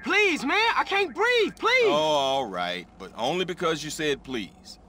Please, man, I can't breathe, please. Oh, all right, but only because you said please.